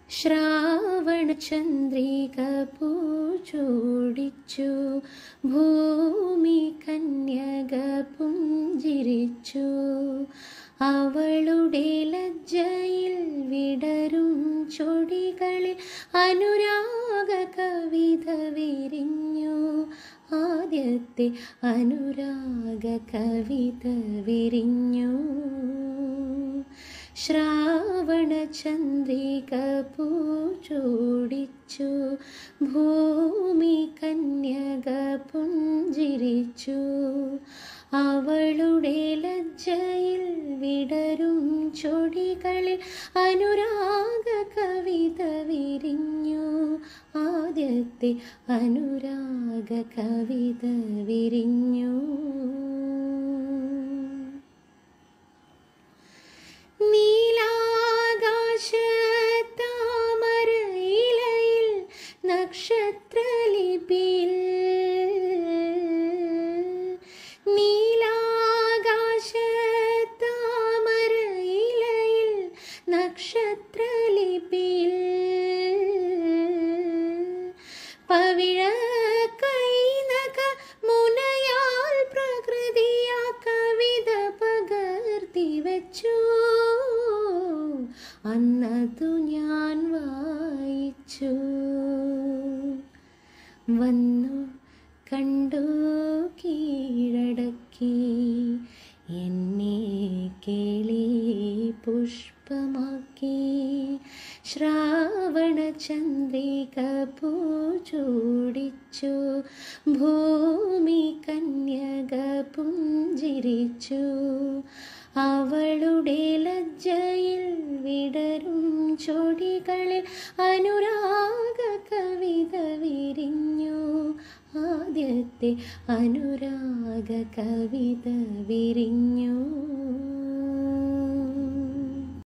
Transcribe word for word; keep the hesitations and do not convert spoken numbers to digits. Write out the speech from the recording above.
ശ്രാവണചന്ദ്രിക പൂച്ചൂടിച്ചു, ഭൂമി കന്യക പുഞ്ചിരിച്ചു. അവളുടെ ലജ്ജയിൽ വിടരും ചൊടികളിൽ അനുരാഗ കവിത വിരിഞ്ഞു. ആദ്യത്തെ അനുരാഗ കവിത വിരിഞ്ഞു. ശ്രാവണചന്ദ്രിക പൂച്ചൂടിച്ചു, ഭൂമി കന്യക പുഞ്ചിരിച്ചു. അവളുടെ ലജ്ജയിൽ വിടരും ചൊടികളിൽ അനുരാഗ കവിത വിരിഞ്ഞു. ആദ്യത്തെ അനുരാഗ കവിത വിരിഞ്ഞു. നീലാകാശത്താമരയിലയിൽ നക്ഷത്രലിപിയിൽ, നീലാകാശത്താമരയിലയിൽ നക്ഷത്രലിപിയിൽ പവിഴ കൈനക മുനയാൽ പ്രകൃതിയ കവിത പകർത്തി വച്ചു. അന്നതു ഞാൻ വായിച്ചു. വന്നു കണ്ടു കീഴടക്കി എന്നെ കേളി പുഷ്പമാക്കി. ശ്രാവണചന്ദ്രിക പൂച്ചൂടിച്ചു, ഭൂമി കന്യക പുഞ്ചിരിച്ചു. അവളുടെ ലജ്ജയിൽ വിടരും ചൊടികളിൽ അനുരാഗ കവിത വിരിഞ്ഞു. ആദ്യത്തെ അനുരാഗ കവിത വിരിഞ്ഞു.